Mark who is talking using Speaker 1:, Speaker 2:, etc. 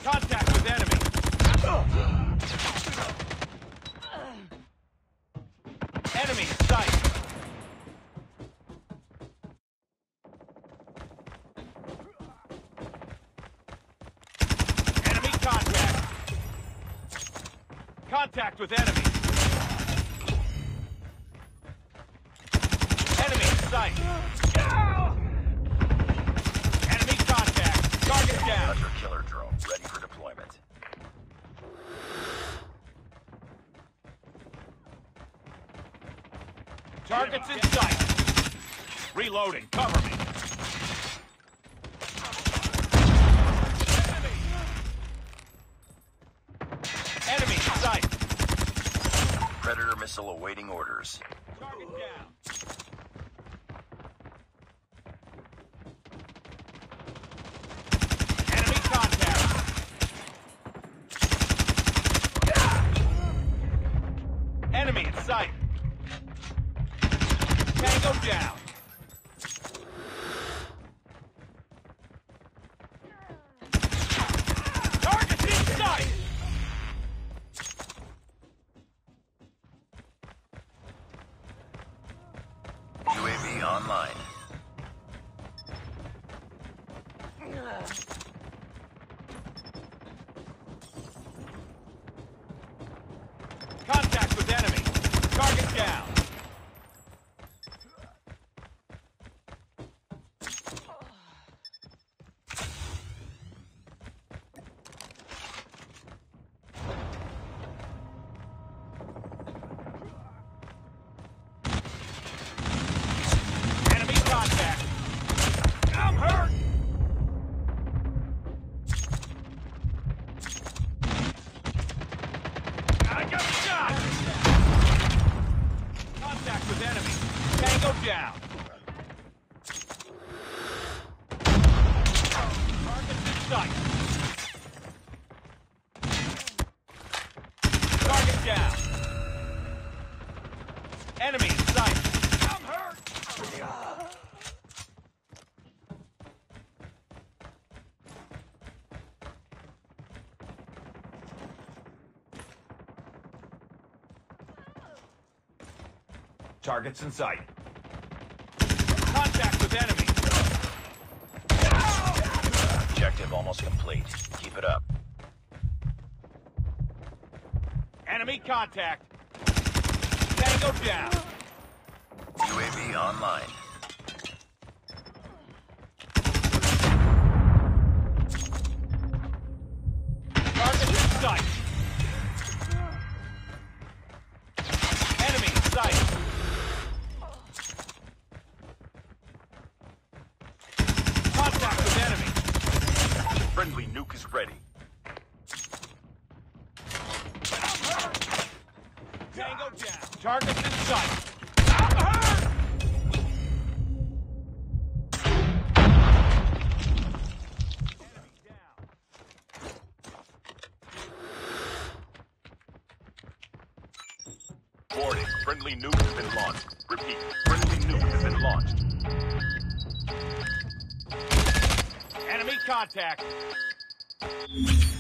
Speaker 1: Contact with enemy. Enemy in sight. Enemy contact. Contact with enemy. Enemy in sight. Enemy contact. Target down.
Speaker 2: Hunter killer drone ready for deployment.
Speaker 1: Targets in sight. Reloading. Cover me. Enemy in sight.
Speaker 2: Predator missile awaiting orders.
Speaker 1: Target down. Enemy contact. Enemy in sight. Tango down. Target in sight.
Speaker 2: UAV online.
Speaker 1: Contact with enemy. Target down. Enemy contact. I'm hurt. I got shot. Contact with enemy. Tango down. Target in sight. Target down. Enemy in sight. I'm hurt. Targets in sight. Contact with enemy.
Speaker 2: Objective almost complete. Keep it up.
Speaker 1: Enemy contact. Tango down.
Speaker 2: UAV online.
Speaker 1: Target in sight. Enemy in sight. Contact with enemy.
Speaker 2: Friendly nuke is ready.
Speaker 1: Tango down. Targets in sight. I'm hurt. Enemy down.
Speaker 2: Warning. Friendly nuke has been launched. Repeat. Friendly nuke has been launched.
Speaker 1: Enemy contact.